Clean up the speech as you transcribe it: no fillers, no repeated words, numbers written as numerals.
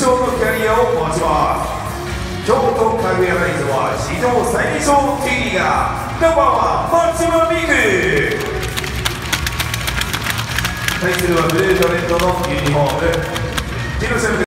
勝のキャリアを持ちます。京都カグヤライズは史上最小 T リーガーナンバー1松島美空。対するはブルーとレッドのユニフォーム。